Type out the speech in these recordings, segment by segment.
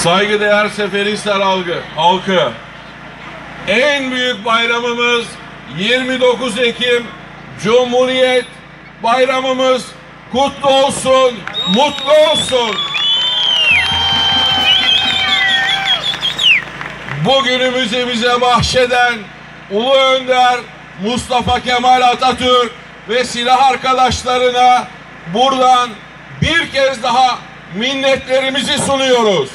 Saygıdeğer Seferihisar halkı, en büyük bayramımız 29 Ekim Cumhuriyet Bayramımız kutlu olsun, mutlu olsun. Bugünümüzü bize bahşeden Ulu Önder Mustafa Kemal Atatürk ve silah arkadaşlarına buradan bir kez daha minnetlerimizi sunuyoruz.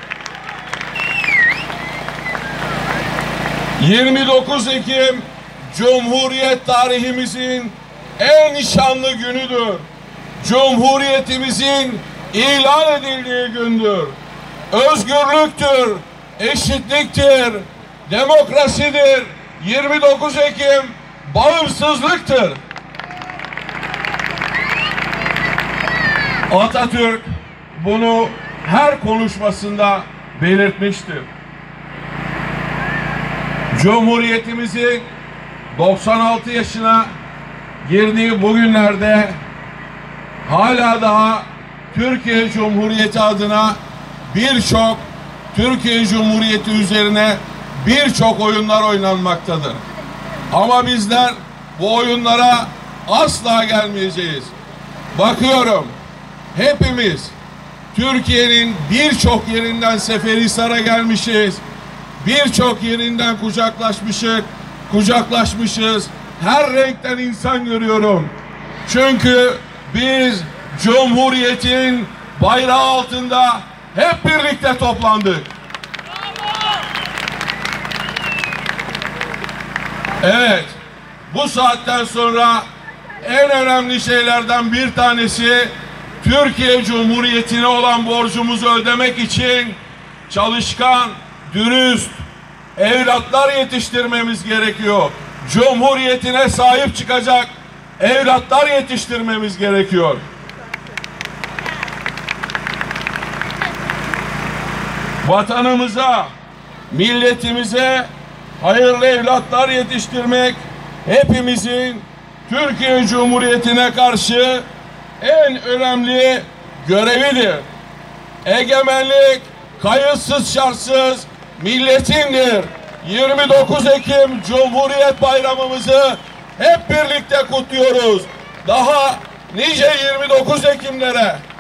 29 Ekim Cumhuriyet tarihimizin en şanlı günüdür. Cumhuriyetimizin ilan edildiği gündür. Özgürlüktür, eşitliktir, demokrasidir. 29 Ekim bağımsızlıktır. Atatürk bunu her konuşmasında belirtmiştir. Cumhuriyetimizin 96 yaşına girdiği bu günlerde hala daha Türkiye Cumhuriyeti adına Türkiye Cumhuriyeti üzerine birçok oyunlar oynanmaktadır. Ama bizler bu oyunlara asla gelmeyeceğiz. Bakıyorum, hepimiz Türkiye'nin birçok yerinden Seferihisar'a gelmişiz. Birçok yerinden kucaklaşmışız. Her renkten insan görüyorum. Çünkü biz Cumhuriyet'in bayrağı altında hep birlikte toplandık. Evet, bu saatten sonra en önemli şeylerden bir tanesi Türkiye Cumhuriyeti'ne olan borcumuzu ödemek için çalışkan, dürüst evlatlar yetiştirmemiz gerekiyor. Cumhuriyetine sahip çıkacak evlatlar yetiştirmemiz gerekiyor. Vatanımıza, milletimize hayırlı evlatlar yetiştirmek hepimizin Türkiye Cumhuriyeti'ne karşı en önemli görevidir. Egemenlik kayıtsız şartsız milletindir. 29 Ekim Cumhuriyet Bayramımızı hep birlikte kutluyoruz. Daha nice 29 Ekimlere.